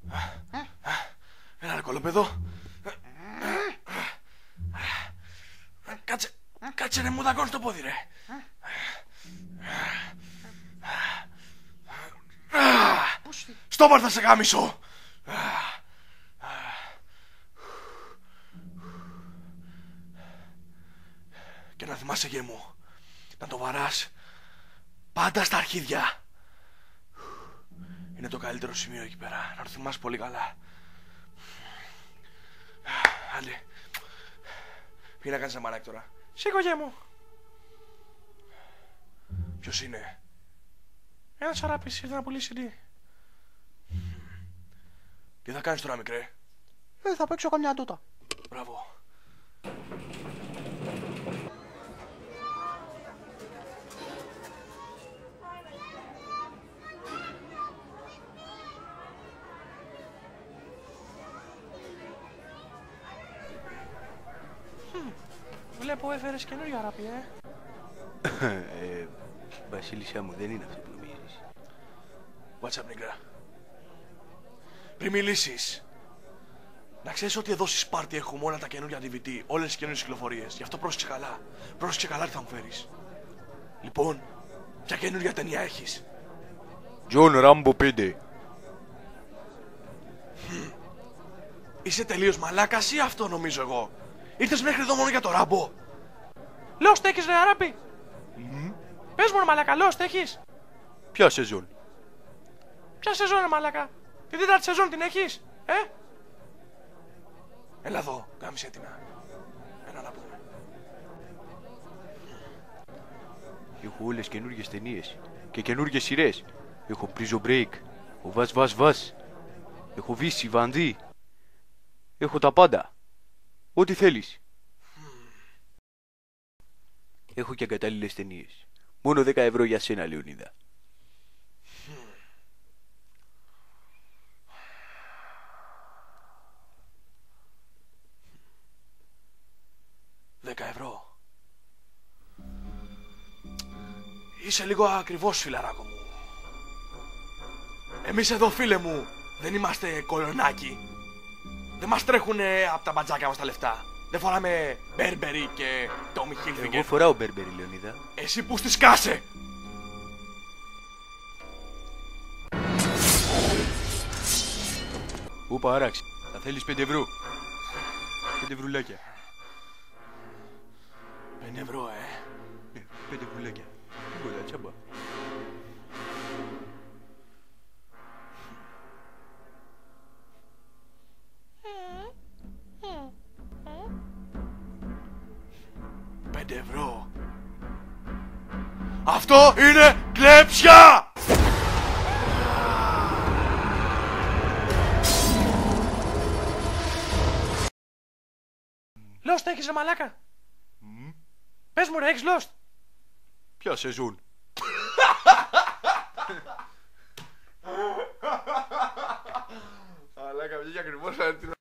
Ένα ρε κολοπέδο. Κάτσε ρε, μου δαγκώνεις το πόδι ρε. Στο πάρ' θα σε γάμισω. Και να θυμάσαι γε μου, να το βαράς πάντα στα αρχίδια. Είναι το καλύτερο σημείο εκεί πέρα, να το θυμάσαι πολύ καλά. Άντε, πήγαινε να κάνεις ένα μαράκι τώρα. Σήκω γε μου. Ποιος είναι? Ένας αράπης ήρθε να πουλήσει CD. Τι θα κάνεις τώρα μικρέ? Θα παίξω καμιά τούτα. Μπράβο. Βλέπω έφερες καινούργια αράπη, Βασίλισσά μου, δεν είναι αυτό που νομίζεις. What's up, νίγκρα? Πριν μιλήσεις, να ξέρεις ότι εδώ στη Σπάρτη έχουμε όλα τα καινούργια DVD, όλες τις καινούργιες κυκλοφορίες. Γι' αυτό πρόσεξε καλά. Πρόσεξε καλά τι θα μου φέρεις. Λοιπόν, ποια καινούργια ταινία έχεις? Τζον Ράμπο 5. Είσαι τελείως μαλάκας ή αυτό νομίζω εγώ? Ήρθες μέχρι εδώ μόνο για το Ράμπο? Lost έχεις ρε αράπη? Πες μου ρε μαλάκα, Lost έχεις? Ποια σεζόν? Ποια σεζόν ρε μαλάκα? Τη τέταρτη σεζόν την έχεις? Έλα εδώ, γάμισε έτοιμα. Έλα να πούμε. Έχω όλες καινούργιες ταινίες και καινούργιες σειρές. Έχω Prison Break, ο Βας. Έχω Βύση, Βανδύ. Έχω τα πάντα. Ό,τι θέλεις. Έχω και αγκατάλληλες ταινίες. Μόνο 10 ευρώ για σένα, Λεωνίδα. €10. Είσαι λίγο ακριβώς, φιλαράκο μου. Εμείς εδώ, φίλε μου, δεν είμαστε κολονάκι. Δεν μας τρέχουνε από τα μπατζάκια μας τα λεφτά. Δεν φοράμε Μπέρμπερι και Τόμι Χίλφιγκερ. Εγώ φοράω Μπέρμπερι, Λεωνίδα. Εσύ που στη σκάσε! Ούπα, άραξε. Θα θέλεις 5 ευρώ. 5 ευρουλάκια. €5, 5 ευρουλάκια. Τίποτα, τσάμπα. €5. Αυτό είναι κλέψια! Lost έχεις ρε μαλάκα? Πες μου ρε, έχεις Lost? Ποια σεζόν? Αλλά καμιά ακριβώς